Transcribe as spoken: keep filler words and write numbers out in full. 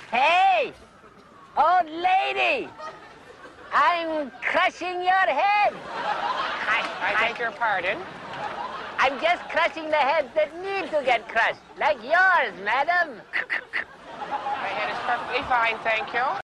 Hey, old lady, I'm crushing your head. I, I beg your pardon? I'm just crushing the heads that need to get crushed, like yours, madam. My head is perfectly fine, thank you.